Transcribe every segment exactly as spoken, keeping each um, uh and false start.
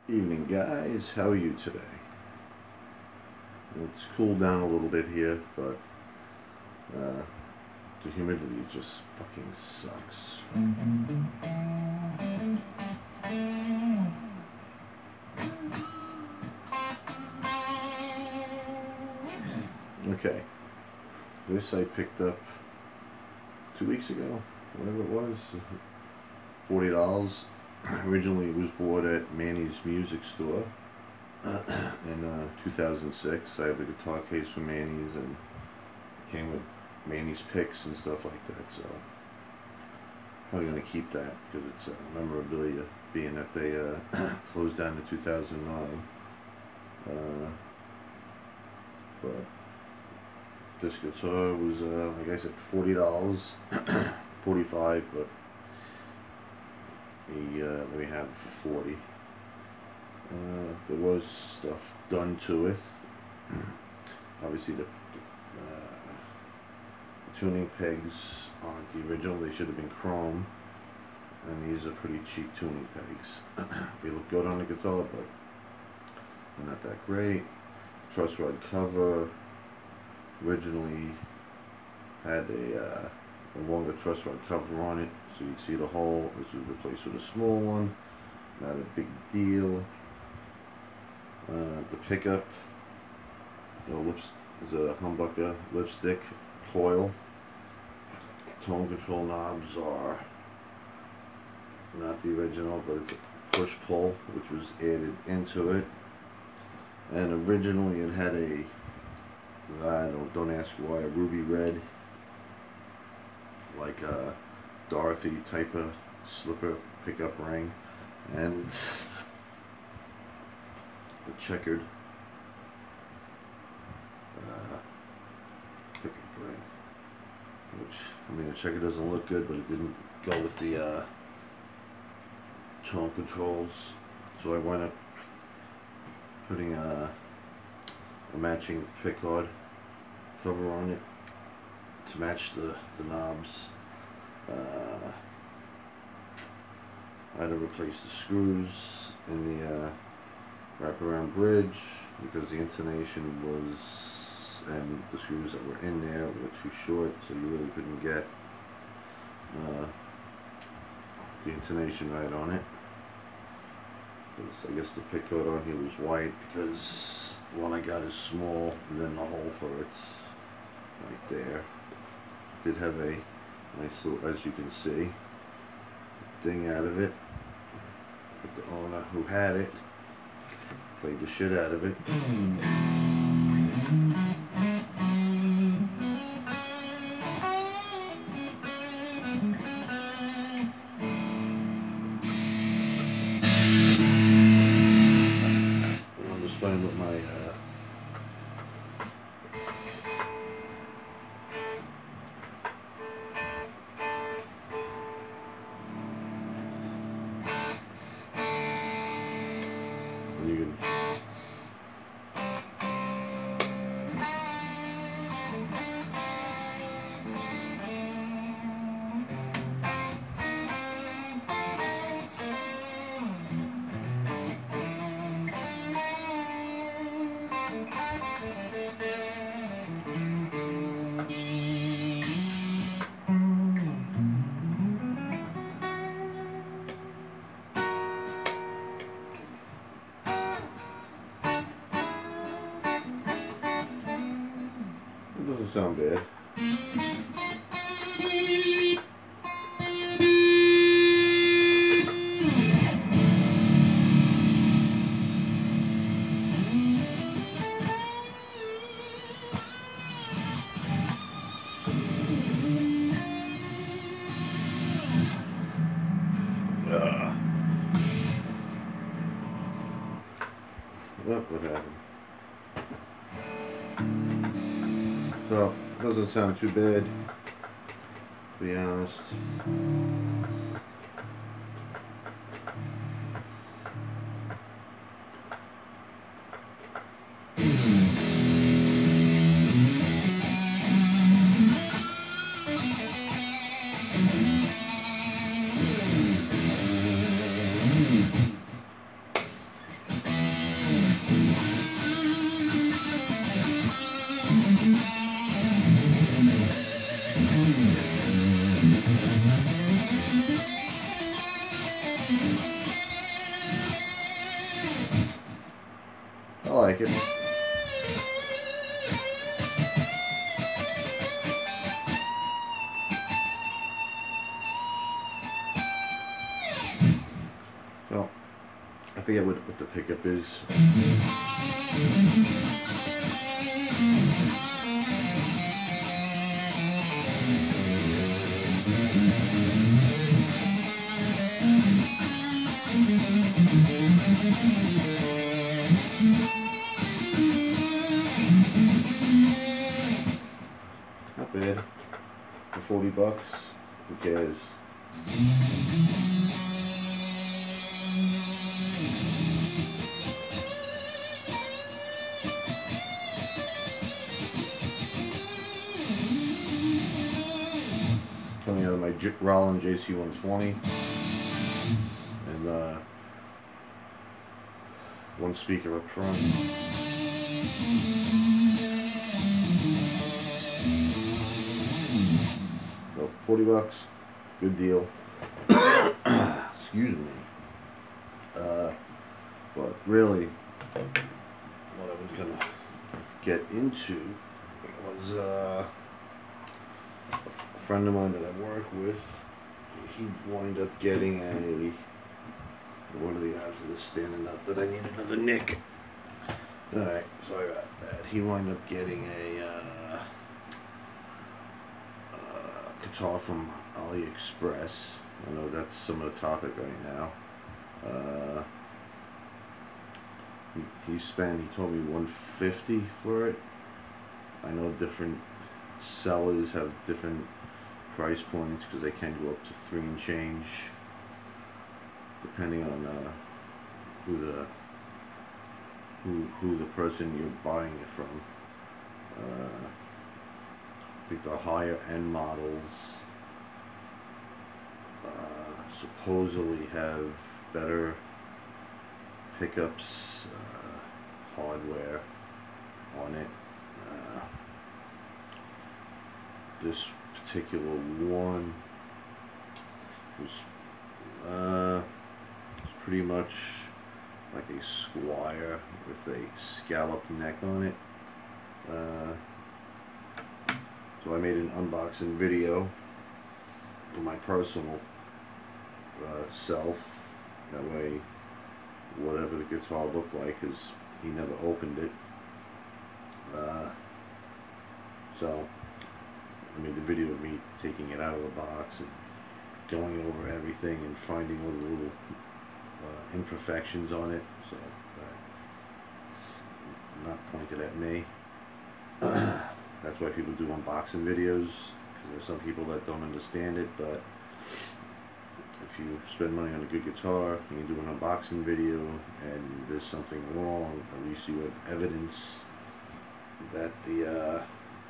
Evening, guys. How are you today? It's cooled down a little bit here, but uh, the humidity just fucking sucks. Okay, this I picked up two weeks ago, whatever it was, forty dollars. Originally, it was bought at Manny's Music Store in uh, two thousand six. I have the guitar case from Manny's, and it came with Manny's picks and stuff like that. So I'm probably gonna keep that because it's uh, memorabilia, being that they uh, closed down in two thousand nine. Uh, but this guitar was, uh, like I said, forty dollars, forty-five, but he uh, let me have it for forty. Uh, there was stuff done to it. Obviously, the, uh, the tuning pegs aren't the original. They should have been chrome, and these are pretty cheap tuning pegs. They look good on the guitar, but they're not that great. Truss rod cover originally had a, uh, a longer truss rod cover on it, so you can see the hole. This was replaced with a small one. Not a big deal. Uh, the pickup, you know, lips, is a humbucker lipstick coil. Tone control knobs are not the original, but it's a push pull, which was added into it. And originally it had a, I don't, don't ask why, a ruby red, like a Dorothy type of slipper pickup ring, and the checkered uh, pickup ring, which, I mean, the checker doesn't look good, but it didn't go with the uh, tone controls, so I wound up putting a, a matching pickguard cover on it to match the, the knobs. Uh, I had to replace the screws in the uh, wraparound bridge because the intonation was, and the screws that were in there were too short, so you really couldn't get uh, the intonation right on it. Because I guess the pickguard on here was white because the one I got is small, and then the hole for it's right there. It did have a nice little, as you can see, thing out of it. But the owner who had it played the shit out of it. I'm just playing with my uh, you can it doesn't sound bad. Ugh. Look what happened. So, it doesn't sound too bad, to be honest. like it. Well, I forget what, what the pickup is. Not bad. For forty bucks, who cares? Coming out of my J Roland J C one twenty, and uh, one speaker up front. So forty bucks, good deal. Excuse me. Uh, but really, what I was gonna get into was uh, a friend of mine that I work with. He wound up getting a. What are the odds of this standing up? That I need another nick. All right, so I got that. He wound up getting a uh, uh, guitar from AliExpress. I know that's some of the topic right now. Uh, he, he spent. He told me one fifty for it. I know different sellers have different price points because they can go up to three and change, depending on uh, who the who who the person you're buying it from. Uh, I think the higher end models uh, supposedly have better pickups, uh, hardware on it. Uh, this particular one was uh, it's pretty much like a Squire with a scalloped neck on it. Uh, so I made an unboxing video for my personal uh, self. That way, whatever the guitar looked like, because he never opened it. Uh, so I made the video of me taking it out of the box and going over everything and finding all the little uh, imperfections on it. So that's not pointed at me. That's why people do unboxing videos, because there's some people that don't understand it. But if you spend money on a good guitar and you do an unboxing video and there's something wrong, at least you have evidence that the uh,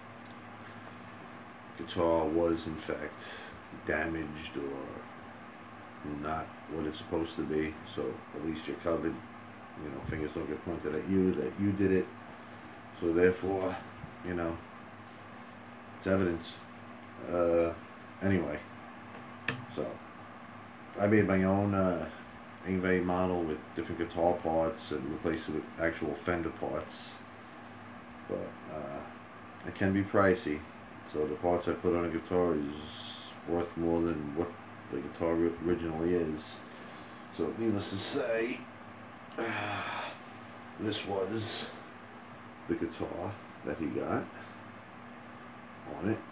guitar was in fact damaged or not what it's supposed to be. So at least you're covered. You know, fingers don't get pointed at you that you did it. So therefore, you know, it's evidence. Uh, anyway, so I made my own uh, Yngwie model with different guitar parts and replaced it with actual Fender parts. But uh, it can be pricey. So the parts I put on a guitar is worth more than what the guitar originally is. So needless to say, uh, this was the guitar that he got on it.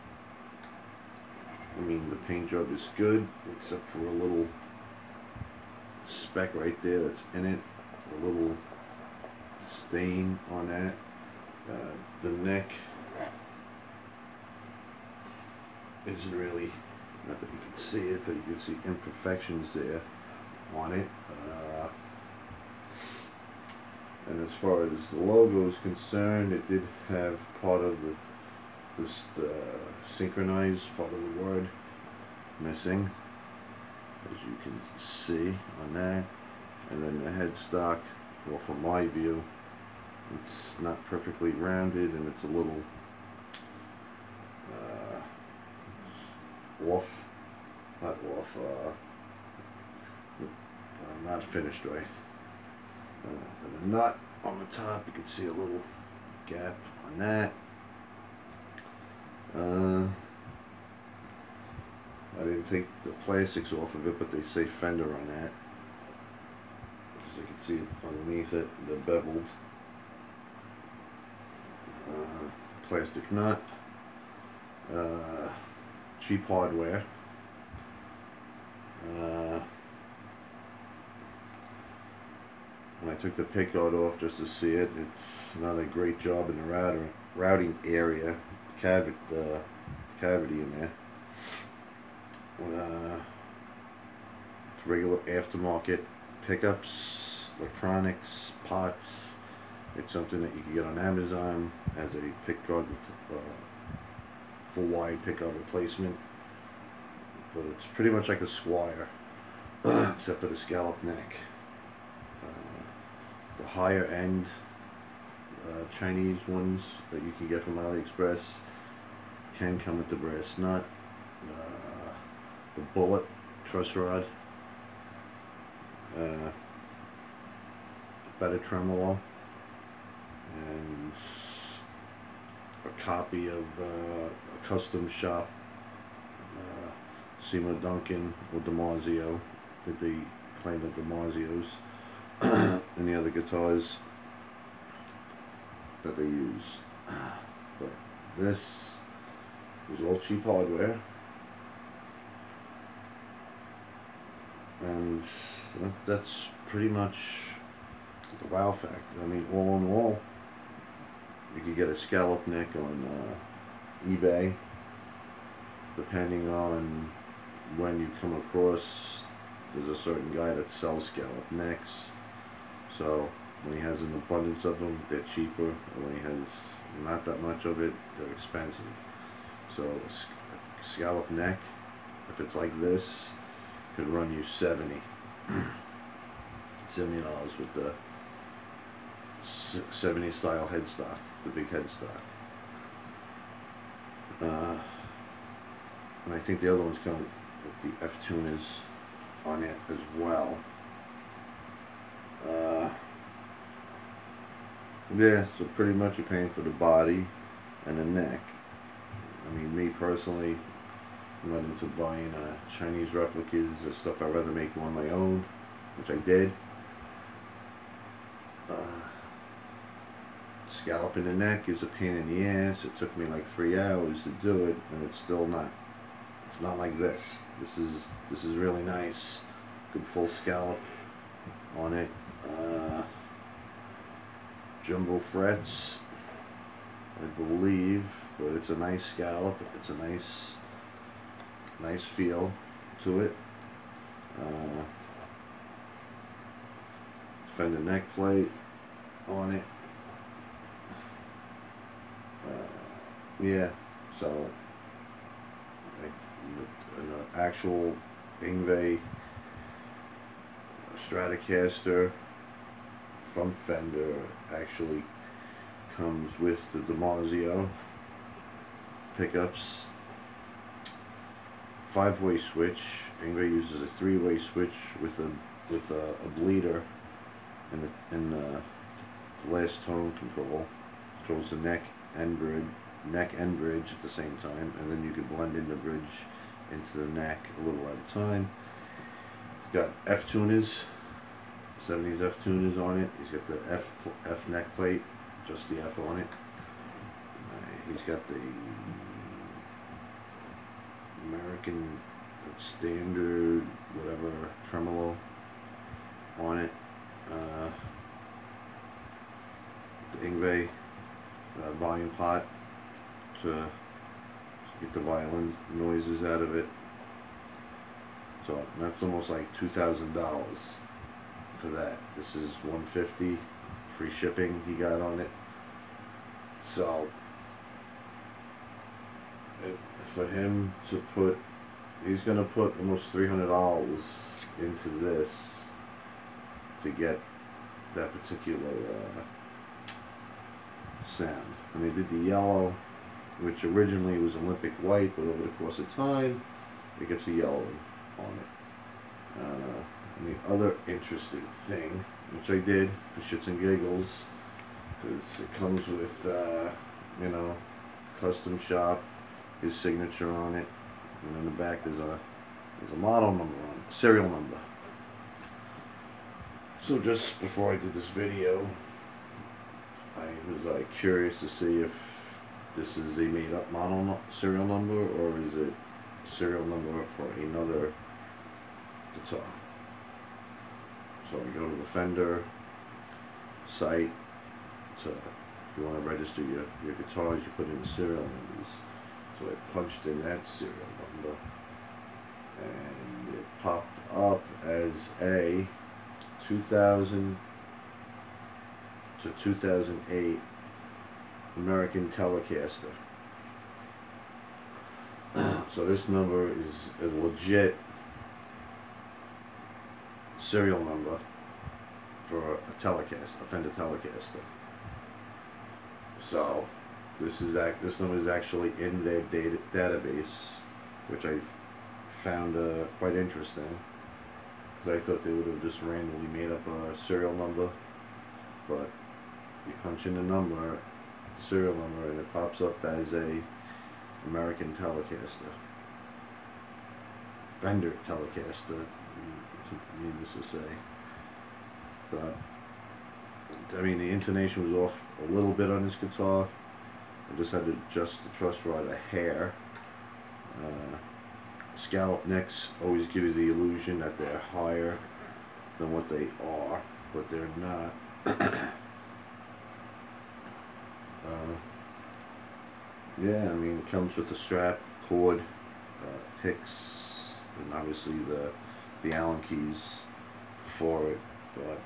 I mean, the paint job is good, except for a little speck right there that's in it, a little stain on that. Uh, the neck isn't really, not that you can see it, but you can see imperfections there on it. Uh, and as far as the logo is concerned, it did have part of the this uh, synchronized part of the word missing, as you can see on that. And then the headstock, well, from my view, it's not perfectly rounded and it's a little uh, it's off, not off, uh, uh, not finished right. Uh, and the nut on the top. You can see a little gap on that. Uh, I didn't take the plastics off of it, but they say Fender on that. As you can see underneath it, they're beveled. Uh, plastic nut. Uh, cheap hardware. Uh, when I took the pick guard off just to see it, it's not a great job in the router, routing area, cavi uh, cavity in there. Uh, it's regular aftermarket pickups, electronics, pots. It's something that you can get on Amazon as a pick guard, uh, full wide pick guard replacement. But it's pretty much like a Squire, except for the scallop neck. Uh, the higher end uh, Chinese ones that you can get from AliExpress can come with the brass nut, uh, the bullet truss rod, uh, better tremolo, and a copy of uh, a custom shop uh, Seymour Duncan or DiMarzio that they claim that DiMarzio's and the other guitars that they use. But this is all cheap hardware, and that's pretty much the wow factor. I mean, all in all, you could get a scallop neck on uh, eBay, depending on when you come across. There's a certain guy that sells scallop necks, so when he has an abundance of them, they're cheaper, and when he has not that much of it, they're expensive. So a scallop neck, if it's like this, could run you seventy seventy dollars with the seventies style headstock, the big headstock. Uh, and I think the other ones come with the F-tuners on it as well. Uh, yeah, so pretty much you're paying for the body and the neck. I mean, me personally, I'm not into buying uh, Chinese replicas or stuff. I'd rather make one on my own, which I did. Uh, scalloping the neck is a pain in the ass. It took me like three hours to do it, and it's still not. It's not like this. This is this is really nice. Good full scallop on it. Uh, jumbo frets, I believe, but it's a nice scallop. It's a nice, nice feel to it. Uh, Fender neck plate on it. Uh, yeah, so an actual Yngwie Stratocaster from Fender actually comes with the DiMarzio pickups. Five-way switch. Yngwie uses a three-way switch with a with a, a bleeder and the, and the last tone control. Controls the neck and bridge, neck and bridge at the same time, and then you can blend in the bridge into the neck a little at a time. He's got F tuners, seventies F tuners on it. He's got the F F neck plate, just the F on it. Uh, he's got the American standard whatever tremolo on it. Uh, the Yngwie uh, volume pot to get the violin noises out of it. So that's almost like two thousand dollars for that. This is one hundred fifty dollars, free shipping he got on it. So it, for him to put, he's gonna put almost three hundred dollars into this to get that particular uh, sound. And they did the yellow, which originally was Olympic white, but over the course of time, it gets a yellow on it. Uh, and the other interesting thing, which I did for shits and giggles, because it comes with, uh, you know, custom shop, his signature on it, and in the back there's a there's a model number on it, serial number. So just before I did this video, I was like curious to see if this is a made-up model no serial number, or is it serial number for another guitar. So I go to the Fender site. So if you want to register your, your guitars, you put in the serial numbers. So I punched in that serial number, and it popped up as a two thousand to two thousand eight American Telecaster. So this number is a legit serial number for a Telecaster, a Fender Telecaster. So this is act. This number is actually in their data database, which I found uh, quite interesting, because I thought they would have just randomly made up a serial number, but you punch in the number, serial number, and it pops up as a American Telecaster, Fender Telecaster, needless to say. But I mean, the intonation was off a little bit on this guitar. I just had to adjust the truss rod a hair. Uh, scallop necks always give you the illusion that they're higher than what they are, but they're not. uh, yeah, I mean, it comes with a strap, cord, uh, picks, and obviously the the Allen keys for it. But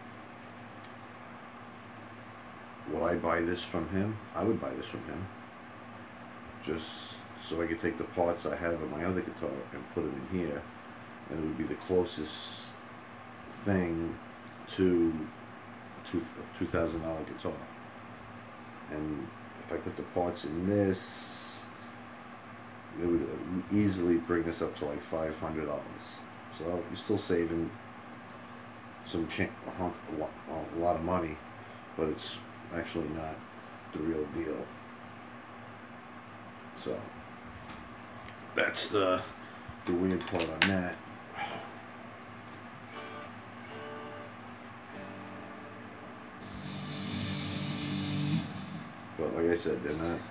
would I buy this from him? I would buy this from him, just so I could take the parts I have in my other guitar and put them in here, and it would be the closest thing to a two thousand dollar guitar. And if I put the parts in this, it would easily bring this up to like five hundred dollars. So you're still saving some ch a, hunk, a lot of money, but it's actually not the real deal. So that's the the weird part on that. But like I said, they're not.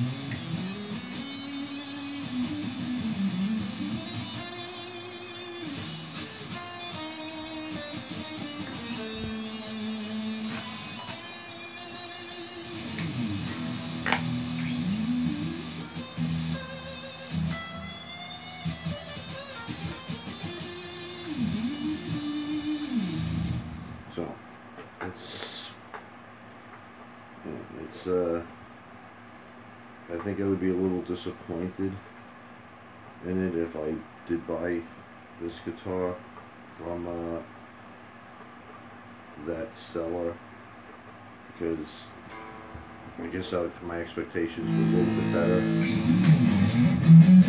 So it's it's uh I think I would be a little disappointed in it if I did buy this guitar from uh, that seller, because I guess I, my expectations were a little bit better.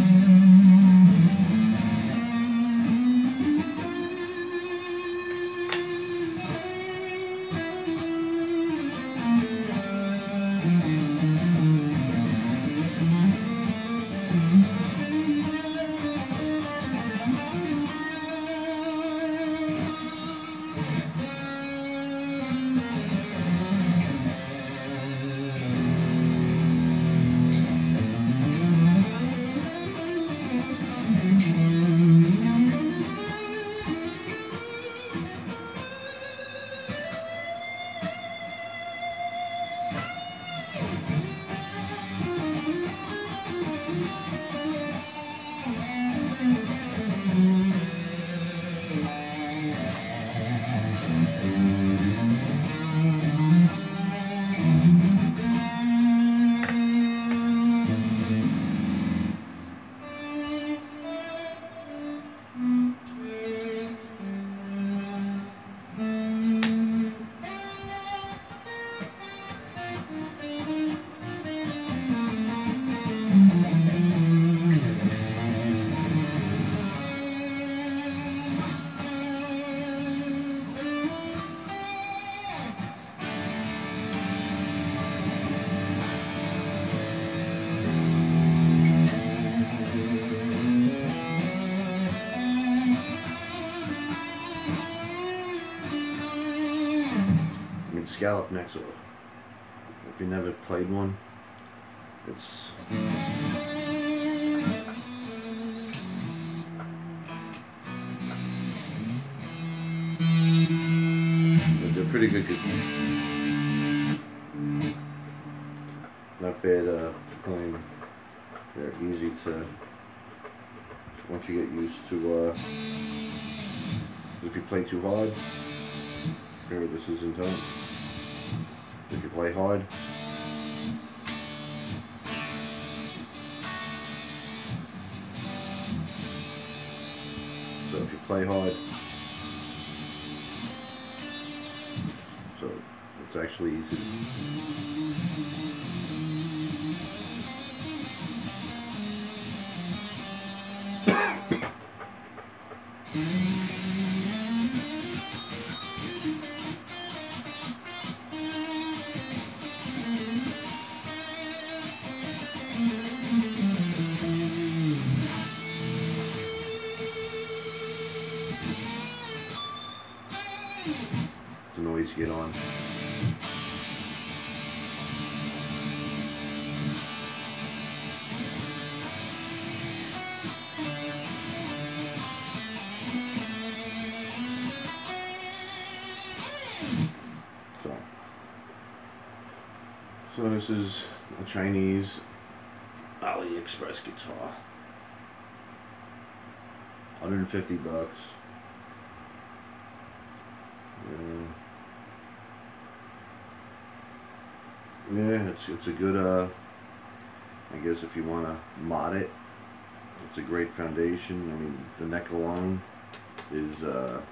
scallop necks, or if you never played one, it's they're pretty good. good. Not bad uh, playing. They're easy to, once you get used to, uh, if you play too hard, here this is in time. If you play hard, so if you play hard, so it's actually easy to the noise get on. So, so this is a Chinese AliExpress guitar. one hundred fifty bucks. Yeah. Yeah, it's it's a good uh I guess if you want to mod it, it's a great foundation. I mean, the neck alone is uh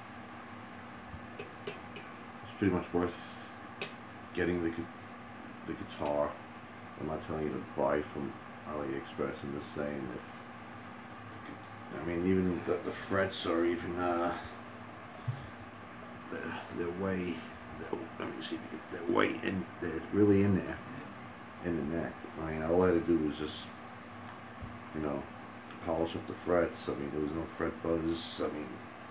it's pretty much worth getting the the guitar. I'm not telling you to buy from AliExpress. I'm just saying, if I mean, even the, the frets are even uh they're, they're way they're, let me see if you get, they're way in they're really in there in the neck. I mean, all I had to do was just, you know, polish up the frets. I mean, there was no fret buzz. I mean,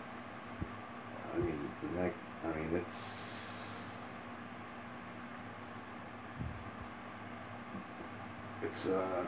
I mean the neck. I mean, it's it's uh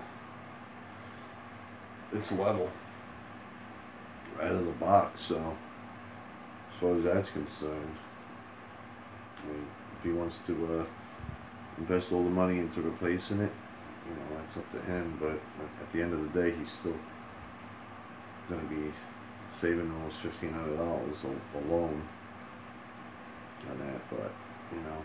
it's level right out of the box. So as far as that's concerned, I mean, if he wants to uh, invest all the money into replacing it, you know, that's up to him. But at the end of the day, he's still going to be saving almost fifteen hundred dollars alone on that. But you know,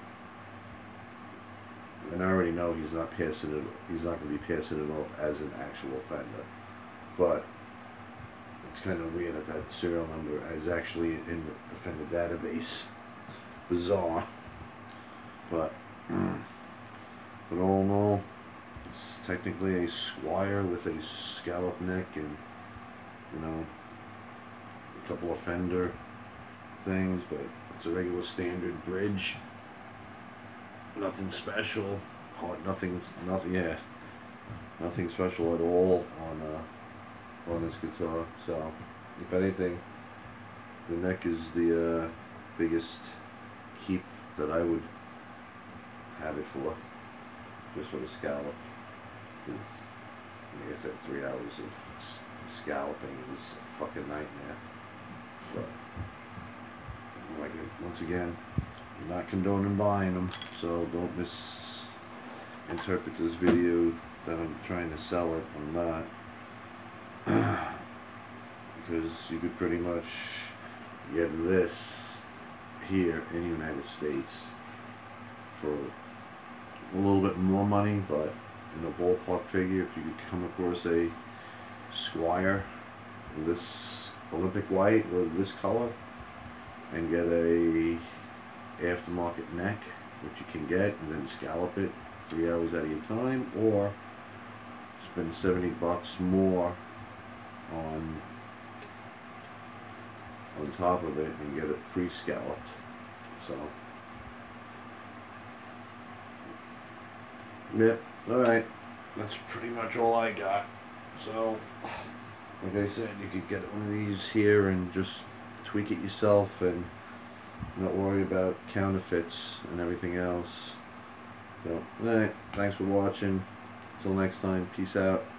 and I already know he's not passing it. He's not going to be passing it off as an actual Fender. But it's kind of weird that that serial number is actually in the Fender database. Bizarre. But, but all in all, it's technically a Squire with a scallop neck and, you know, a couple of Fender things, but it's a regular standard bridge. Nothing special. Hard, nothing, nothing, yeah, nothing special at all on uh, on this guitar. So, if anything, the neck is the uh, biggest keep that I would have it for, just for the scallop. Because, like I said, three hours of scalloping was a fucking nightmare. But, like, once again, I'm not condoning buying them, so don't misinterpret this video that I'm trying to sell it. I'm not. Because you could pretty much get this here in the United States for a little bit more money, but in a ballpark figure, if you could come across a Squire in this Olympic white or this color and get a aftermarket neck, which you can get, and then scallop it three hours out of your time, or spend seventy bucks more on on top of it and get it pre-scalloped. So, yep, alright, that's pretty much all I got. So, like I said, you could get one of these here and just tweak it yourself and not worry about counterfeits and everything else. So, alright, thanks for watching. Until next time, peace out.